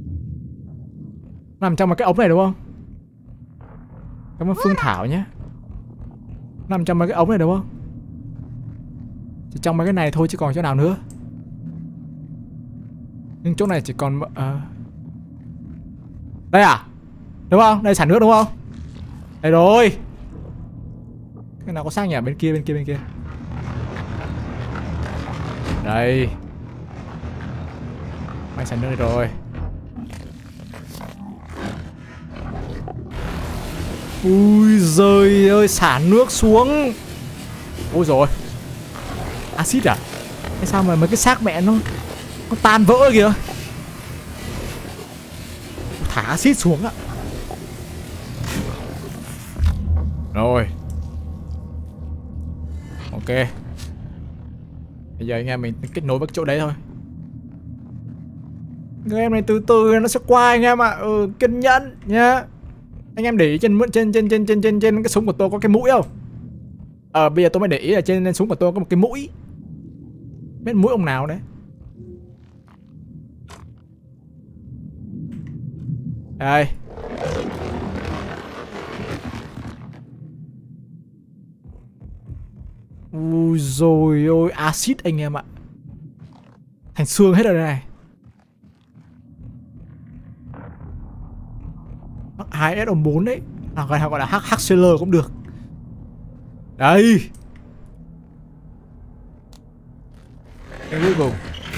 Nằm trong một cái ống này đúng không? Cảm ơn Phương Thảo nhé. Nằm trong mấy cái ống này đúng không? Chỉ trong mấy cái này thôi chứ còn chỗ nào nữa. Nhưng chỗ này chỉ còn đây à? Đúng không? Đây xả nước đúng không? Đây rồi. Cái nào có xác nhỉ? Bên kia, bên kia, bên kia. Đây. Máy xả nước đây rồi. Ui giời ơi, xả nước xuống. Ôi rồi. Axit à? Thế sao mà mấy cái xác mẹ nó tan vỡ kìa. Thả axit xuống ạ. Rồi. Ok. Bây giờ anh em mình kết nối với cái chỗ đấy thôi. Người em này từ từ nó sẽ qua anh em ạ. Kiên nhẫn nhá. Anh em để ý trên cái súng của tôi có cái mũi không? Bây giờ tôi mới để ý là trên súng của tôi có một cái mũi. Biết mũi ông nào đấy? Đây. Ui dồi ôi, axit anh em ạ. Thành xương hết rồi đây này. H2SO4 đấy. Gọi là HCl cũng được. Đây. Cái cuối cùng.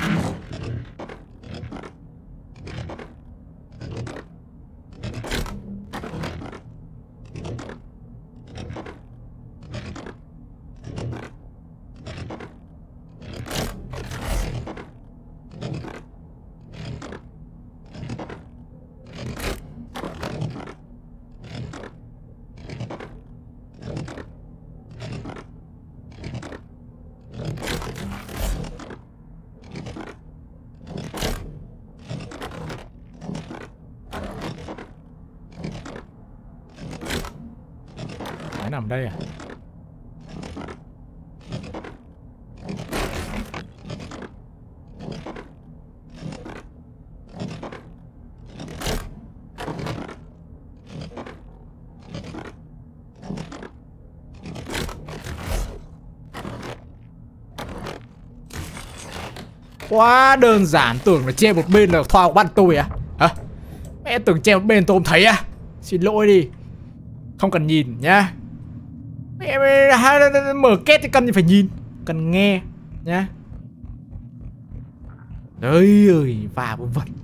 Nằm đây à? Quá đơn giản, tưởng là che một bên là thoa bắn tôi à? Hả? Mẹ tưởng che một bên tôi không thấy à? Xin lỗi đi. Không cần nhìn nhá. Mẹ mở két thì cần gì phải nhìn, cần nghe nhá. Ơi ơi, và vân vân.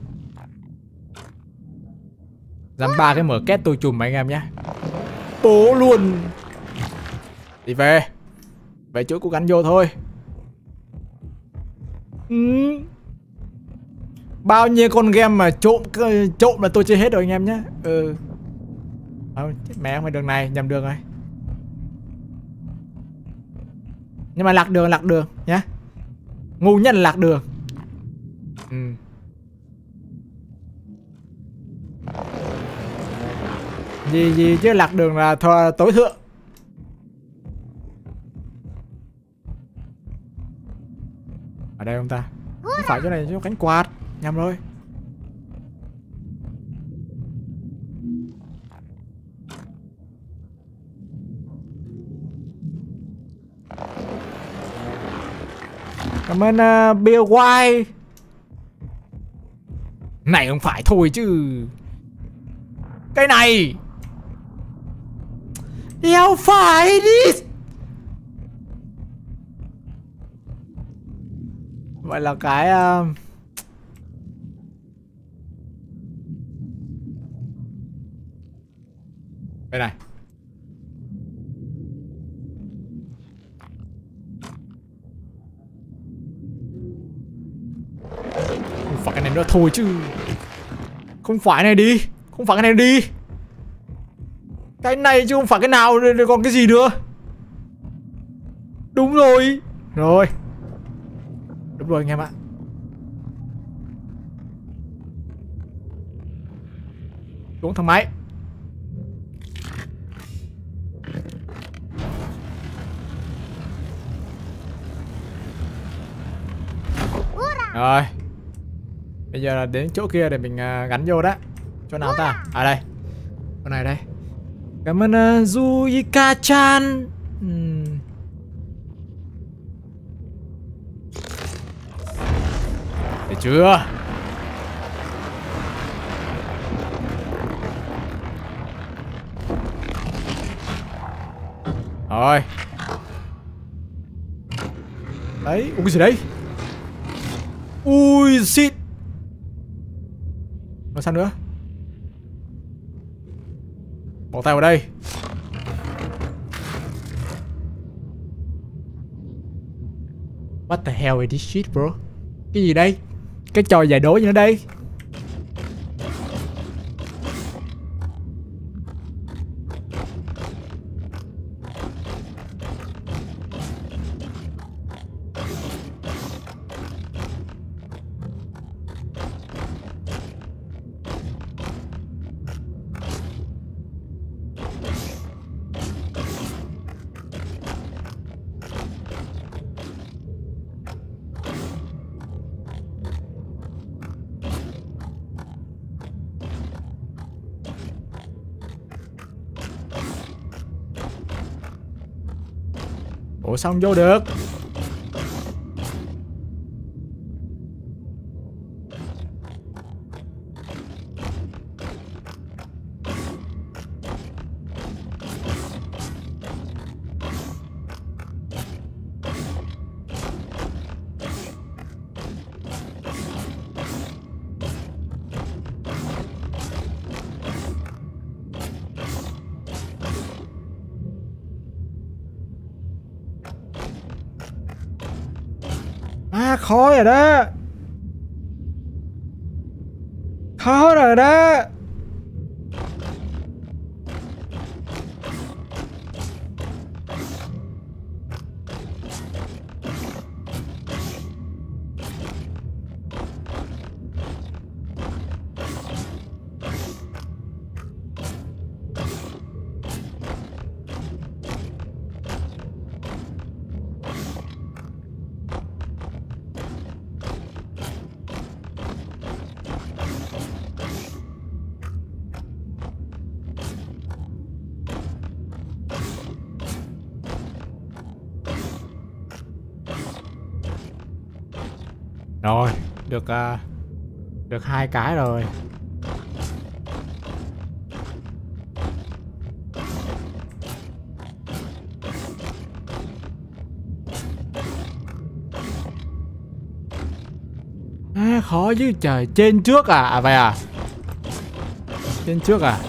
Dám ba cái mở két tôi chùm anh em nhá. Bố luôn. Đi về. Về chỗ cô gắn vô thôi. Bao nhiêu con game mà trộm là tôi chơi hết rồi anh em nhá. Chết mẹ, không phải đường này, nhầm đường rồi. Nhưng mà lạc đường nhá. Ngu nhất là lạc đường. Gì chứ lạc đường là tối thượng. Ở đây không ta? Không phải chỗ này, chỗ cánh quạt. Nhầm rồi. Cảm ơn Bill White. Này không phải thôi chứ. Cái này đéo phải đi. Vậy là cái đây này. Không phải cái này nữa thôi chứ. Không phải này đi. Không phải cái này đi. Cái này chứ không phải cái nào rồi còn cái gì nữa. Đúng rồi. Rồi. Đúng rồi anh em ạ. Xuống thang máy. Rồi. Bây giờ là đến chỗ kia để mình gắn vô đó. Chỗ nào ta? À đây. Chỗ này đây. Cảm ơn Yuika-chan. Được chưa? Rồi. Đấy, cái gì đấy? Ui shit. Rồi sao nữa? Bỏ tay vào đây. What the hell is this shit bro? Cái gì đây? Cái trò giải đố gì nữa đây? Ủa sao không vô được? Khó rồi đó. Khó rồi đó. Rồi, được 2 cái rồi. Khó chứ trời. Trên trước à? À vậy à? Trên trước à?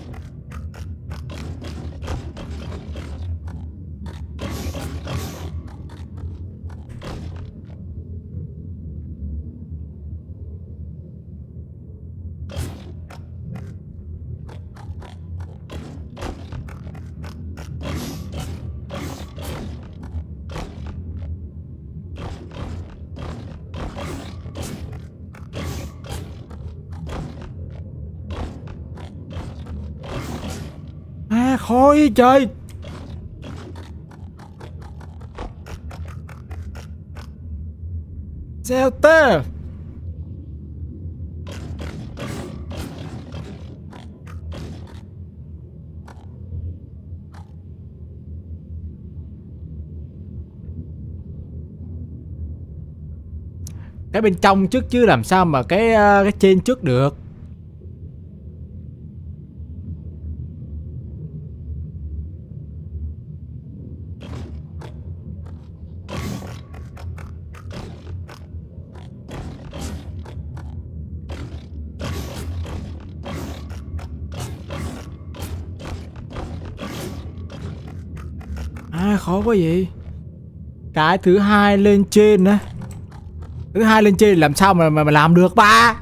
Khó ý trời. Sao ta? Cái bên trong trước chứ làm sao mà cái trên trước được. Khó quá vậy. Cái thứ hai lên trên á. Thứ hai lên trên làm sao mà làm được ba.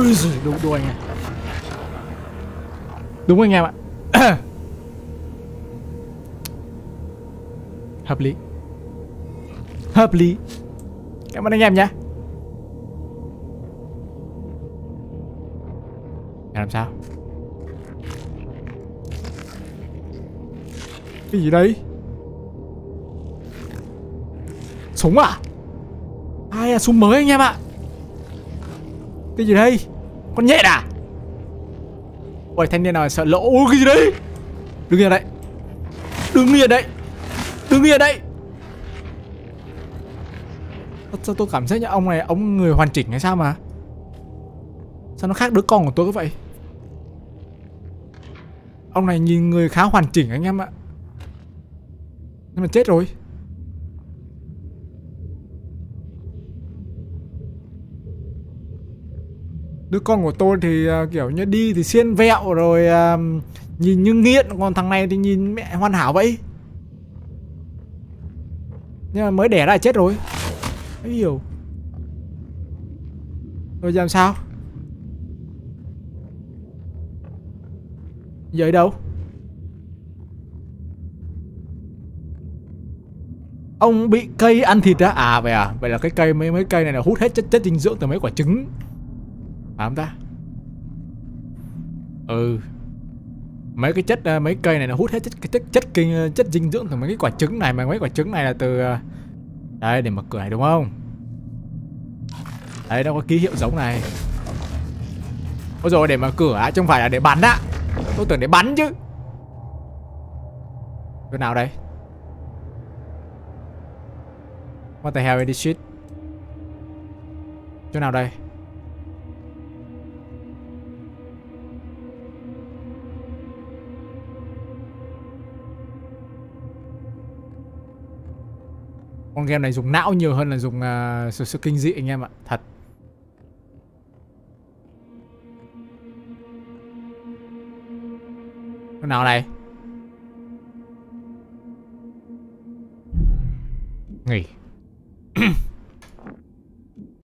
Ui giời, đúng anh em. Đúng anh em ạ. Hợp lý. Hợp lý. Cảm ơn anh em nhé. Làm sao? Cái gì đấy? Súng à? Ai à, súng mới anh em ạ. Cái gì đây? Con nhện à? Ôi thanh niên nào sợ lỗ. Ôi cái gì đấy? Đứng yên đây. Đứng yên đây. Đứng yên đây. Sao tôi cảm giác như ông này, ông người hoàn chỉnh hay sao mà? Sao nó khác đứa con của tôi cứ vậy? Ông này nhìn người khá hoàn chỉnh anh em ạ. Nhưng mà chết rồi. Đứa con của tôi thì kiểu như đi thì xiên vẹo rồi, nhìn như nghiện. Còn thằng này thì nhìn mẹ hoàn hảo vậy. Nhưng mà mới đẻ ra là chết rồi. Không hiểu. Rồi làm sao? Giờ ở đâu? Ông bị cây ăn thịt á? À vậy à? Vậy là cái cây, mấy cây này là hút hết chất dinh dưỡng từ mấy quả trứng. Phải không ta? Ừ. Mấy cái chất, mấy cây này nó hút hết chất dinh dưỡng từ mấy cái quả trứng này. Mà mấy quả trứng này là từ đây, để mở cửa này đúng không? Đấy, nó có ký hiệu giống này. Ôi rồi, để mở cửa á, chứ không phải là để bắn á. Tôi tưởng để bắn chứ. Chỗ nào đây? What the hell is this shit? Chỗ nào đây? Con game này dùng não nhiều hơn là dùng sự kinh dị anh em ạ. Thật. Chỗ nào này? Nghỉ.